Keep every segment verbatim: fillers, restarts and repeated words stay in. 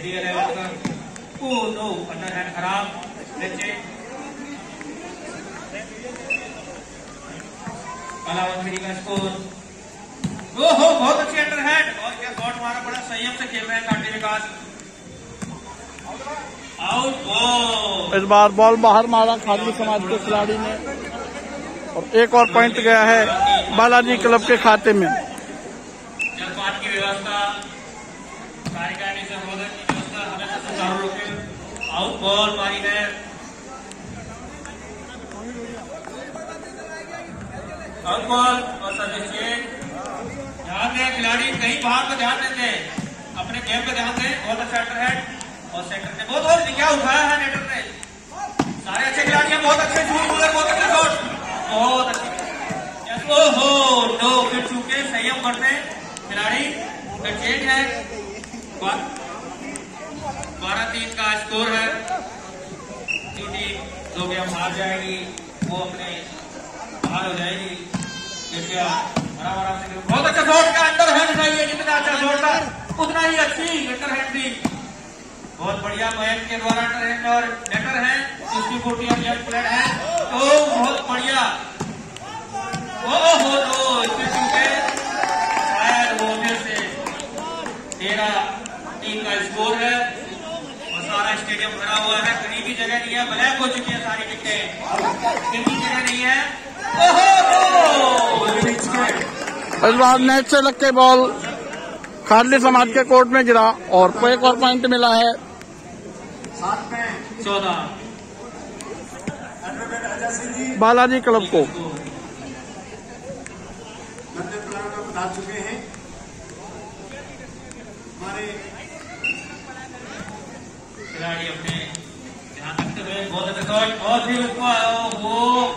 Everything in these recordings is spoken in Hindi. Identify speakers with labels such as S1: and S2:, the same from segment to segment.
S1: इंडिया लेवल का। ओह नो, अंडर हैंड खराब। नीचे कलावंती का स्कोर। ओहो, बहुत अच्छी अंडर हैंड और क्या शॉट मारा, बड़ा संयम से खेल रहे हैं कांटे विकास। Out ball.
S2: इस बार बॉल बाहर मारा खादली समाज के खिलाड़ी ने और एक और पॉइंट गया है बालाजी क्लब के खाते में।
S1: जलपान की व्यवस्था, कार्यकारिणी से मदद की व्यवस्था हमेशा सुचारू रखें। आउट बॉल मारी है। आउट बॉल और सर्विस चेंज। ध्यान दें खिलाड़ी, कहीं बाहर पर ध्यान देते हैं, अपने गेम पे ध्यान दें। बहुत अच्छा अंडर हैंड और सेंटर ने बहुत और क्या उठाया है नेटर ने। सारे अच्छे खिलाड़ी हैं, बहुत अच्छे शूट, बहुत अच्छे शॉट, बहुत अच्छे। ओहो नो, फिर चूके संयम करते खिलाड़ी। चेंज है, बारह तीन का स्कोर है। टीम जो गेम हार जाएगी वो अपने बाहर हो जाएगी। बहुत अच्छा शॉट का अंडर हैंड उठाइए, जितना अच्छा शॉट था उतना ही अच्छी अंडर हैंड थी। बहुत बढ़िया मयंक के द्वारा अंडर हैंड और नेटर है, उसकी फोर्टी और यंग प्लेयर है, तो बहुत बढ़िया। ओहो नो, इसमें चूके शायद वो फिर से तेरह तीन का स्कोर है और सारा स्टेडियम भरा हुआ है। कहीं भी जगह नहीं है, ब्लैक हो चुकी है सारी टिकटें, कहीं भी जगह नहीं है। ओहो नो,
S2: इस बार नेट से लग के बॉल खादली समाज के कोर्ट में गिरा और एक और पॉइंट मिला है
S1: चौदह
S2: बालाजी क्लब को।
S3: बता चुके हैं हमारे
S1: खिलाड़ी अपने ध्यान रखते हुए। बहुत अच्छा शॉट और फिर ऊपर, वो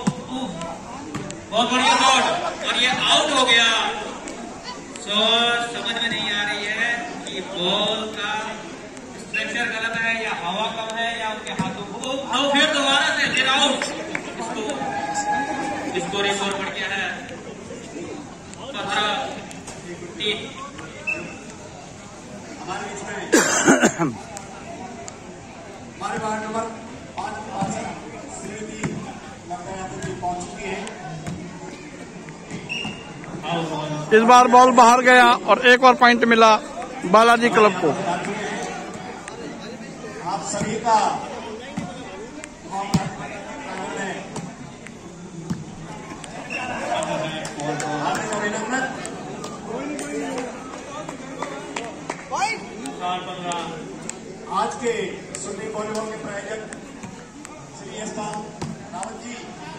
S1: बहुत बढ़िया शॉट और ये आउट हो गया। शॉट समझ में नहीं आ रही है कि बॉल का स्ट्रक्चर गलत है या हवा कम है या उनके हाथों को। आओ फिर दोबारा से फिर आउट। इसको इसको रिकॉर्ड बढ़ गया है पंद्रह तीन।
S3: हमारे बीच में हमारे वार्ड नंबर पांच पार्षद श्रीमती लगता है पहुंच चुकी है।
S2: इस बार बॉल बाहर गया और एक और पॉइंट मिला बालाजी क्लब को।
S3: आप सभी का आज के सुन्नी वॉलीबॉल के प्रायोजक श्री एस रावत जी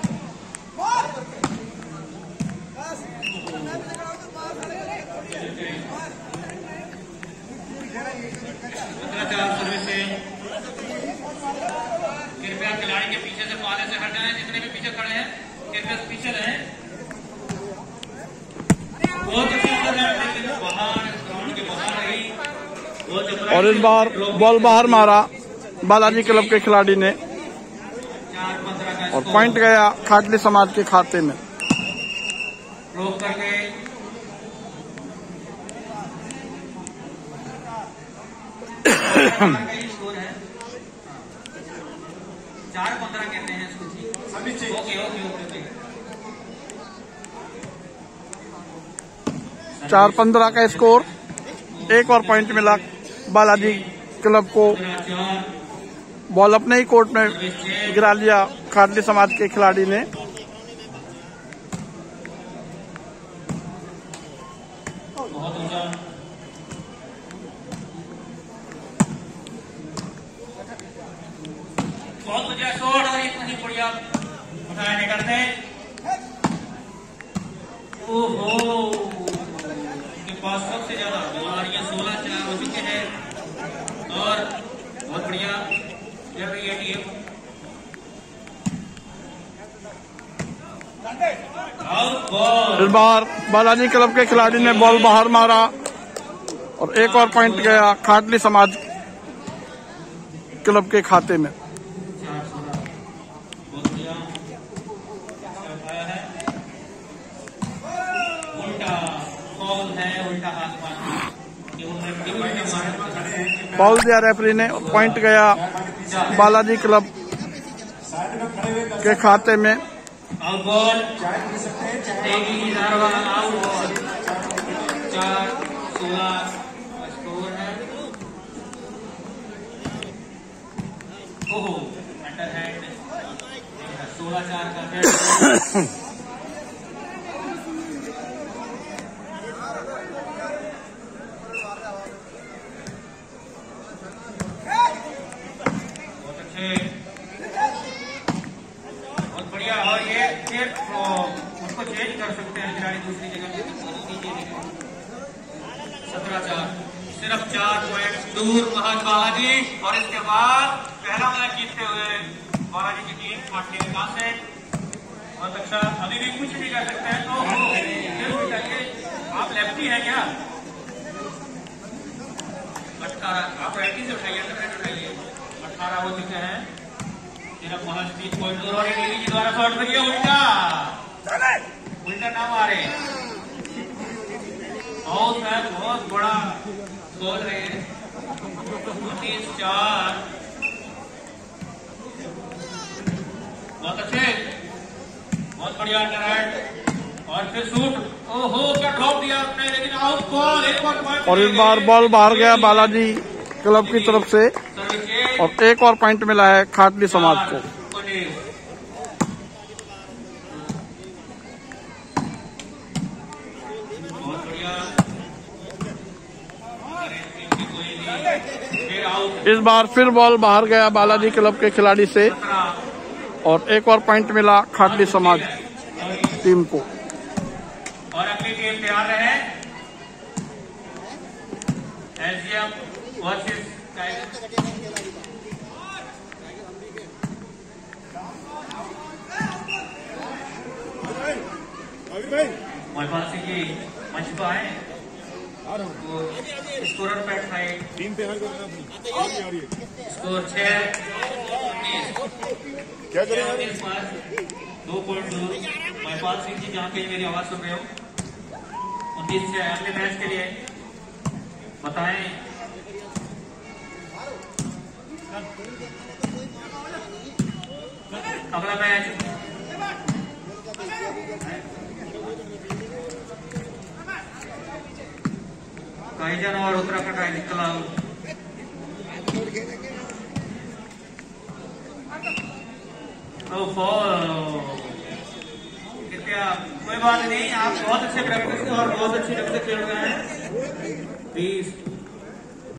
S1: कृपया खिलाड़ी के पीछे से पाले से हट जाएं। जितने भी पीछे खड़े हैं कृपया पीछे रहें। बहुत अच्छी लेकिन बाहर ग्राउंड के बाहर रही।
S2: और इस बार बॉल बाहर मारा बालाजी क्लब के खिलाड़ी ने और पॉइंट गया खादली समाज के खाते में।
S1: रोक करके स्कोर है चार पंद्रह कहते हैं इसको। ओके ओके ओके
S2: चार पंद्रह का स्कोर। एक और पॉइंट मिला बालाजी क्लब को। बॉल अपने ही कोर्ट में गिरा लिया खादली समाज के खिलाड़ी ने।
S1: बहुत बढ़िया शॉट और इतना ही बढ़िया उठाया नहीं करते। ओहो, इनके पास सबसे ज्यादा बीमारियां सोलह चार हो चुके हैं और बहुत बढ़िया चल रही है टीम।
S2: इस बार बालाजी क्लब के खिलाड़ी ने बॉल बाहर मारा और एक और पॉइंट गया खादली समाज क्लब के खाते में।
S1: उल्टा बॉल है, उल्टा हाथ मार
S3: हैं
S2: फाउल दिया रेफरी ने और पॉइंट गया बालाजी क्लब
S3: साइड में खड़े हुए
S2: के खाते में।
S1: आउट बॉल
S3: चाय पी सकते हैं चाय
S1: तेगी की धारवा आउट बॉल चार सोलह स्कोर है। ओहो अंडर हैंड सोलह चार का मैच। बहुत अच्छे बहुत बढ़िया। और ये फिर उसको चेंज कर सकते हैं खिलाड़ी दूसरी जगह। सत्रह चार सिर्फ चार पॉइंट दूर महज बालाजी। और इसके बाद पहला मैच जीतते हुए बालाजी की टीम पाटली विकास से। बहुत अच्छा अभी भी कुछ नहीं कर सकते हैं। तो आप लेफ्टी हैं क्या? अठारह आप राइटी से उठाइए उठाइए अठारह हो चुके हैं। सिर्फ महज तीन पॉइंट दूर। और टीवी जी द्वारा शॉट करिए उल्टा उल्टा ना मारे। और शायद बहुत बड़ा गोल है। तीस चार बहुत अच्छे बहुत बढ़िया अंडरहैंड। और फिर शूट। ओहो क्या ड्रॉप दिया आपने लेकिन आउट बॉल एक और पॉइंट।
S2: और इस बार बॉल बाहर गया बालाजी क्लब की तरफ से
S1: सर्विस
S2: और एक और पॉइंट मिला है खाटली समाज को।
S1: बहुत बढ़िया। फिर आउट
S2: इस बार फिर बॉल बाहर गया बालाजी क्लब के खिलाड़ी से और एक और पॉइंट मिला खाटली समाज टीम को।
S1: और अपनी टीम तैयार रहे। एलजीएम वर्सेस महिपाल सिंह जी मंच पर आए। स्कोर पैट साइड
S3: टीम तैयार कर रहे हैं अपनी
S1: स्कोर छह
S3: क्या करेंगे?
S1: दो पॉइंट दूर महिपाल सिंह जी जहाँ कहीं मेरी आवाज सुन रहे हो उन्नीस से अगले मैच के लिए बताएं। अगला मैच काईजन और उत्तराखंड राइडिंग क्लब। कृपया कोई बात नहीं आप बहुत अच्छे प्रैक्टिस और बहुत अच्छी ढंग से खेल रहे हैं। बीस